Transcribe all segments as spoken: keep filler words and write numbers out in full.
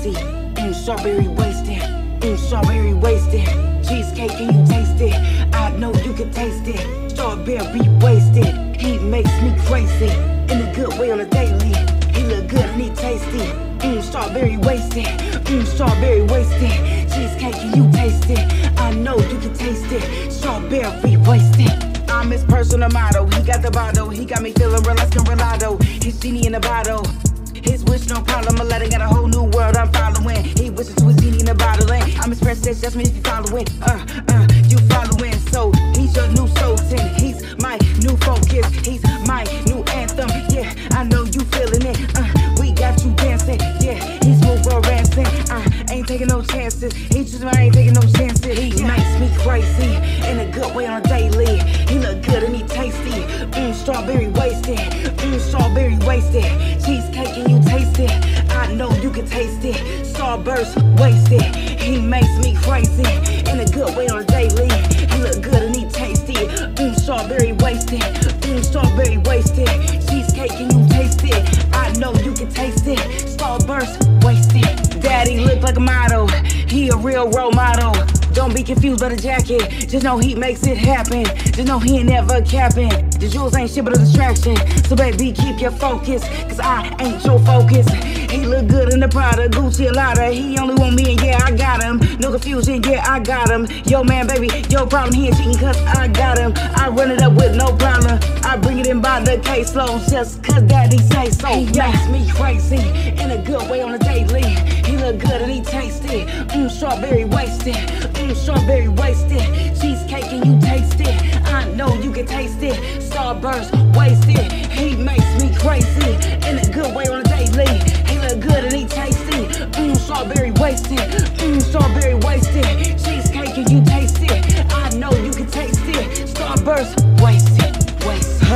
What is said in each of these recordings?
tasty. Mmm, strawberry wasted. Mmm, strawberry wasted. Cheesecake, can you taste it? I know you can taste it. Strawberry wasted. He makes me crazy in a good way on a daily. He look good and he tasty. Mmm, strawberry wasted. Mmm, strawberry wasted. Cheesecake, can you taste it? I know you can taste it. Strawberry wasted. I'm his personal model. He got the bottle. He got me feeling real like Ronaldo. His genie in the bottle. His wish, no problem. Aladdin got a whole new world I'm following. He wishes to his genie in the bottle. And I'm his princess, just me if you following. Uh, uh, you following. So he's your new sultan. He's my new focus. He's my new anthem. Yeah, I know you feeling it. Uh, we got you dancing. Yeah, he's smooth romancing. Uh, ain't taking no chances. He just I ain't taking no chances. He yeah. makes me crazy in a good way on a daily. He look good and he tasty. Mmm, strawberry wasted. Mmm, strawberry wasted. Cheesecake, can you taste it? I know you can taste it. Starburst wasted. He makes me crazy in a good way on a daily. He look good and he tasty. Mmm, strawberry wasted. Mmm, strawberry wasted. Cheesecake, can you taste it? I know you can taste it. Starburst wasted. Daddy look like a model. He a real role model. Don't be confused by the jacket. Just know he makes it happen. Just know he ain't never capping. The jewels ain't shit but a distraction. So baby, keep your focus, cause I ain't your focus. He look good in the Prada, Gucci, a lotta. He only want me and yeah, I got him. No confusion, yeah, I got him. Yo man, baby, yo problem, he ain't cheating cause I got him. I run it up with no problem. I bring it in by the caseload just cause daddy say so. He makes me crazy in a good way on a daily. He look good and he tasty. Mmm, strawberry wasted. Mmm, strawberry wasted. Cheesecake, can you taste it? I know you can taste it. Starburst wasted. He makes me crazy in a good way on a daily. He look good and he tasty. Mmm, strawberry wasted. Mmm, strawberry wasted. Cheesecake, can you taste it? I know you can taste it. Starburst wasted. Wasted.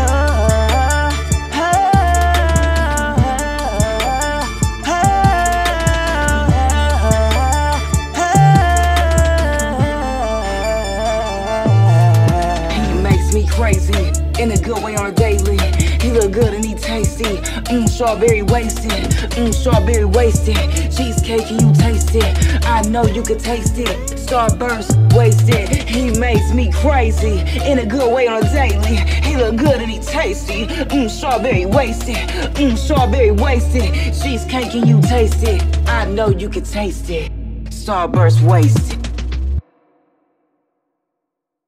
Uh, crazy in a good way on a daily. He look good and he tasty. Mmm, strawberry wasted. Mmm, strawberry wasted. Cheesecake, can you taste it? I know you can taste it. Starburst wasted. He makes me crazy in a good way on a daily. He look good and he tasty. Mmm, strawberry wasted. Mmm, strawberry wasted. Cheesecake, can you taste it? I know you can taste it. Starburst wasted.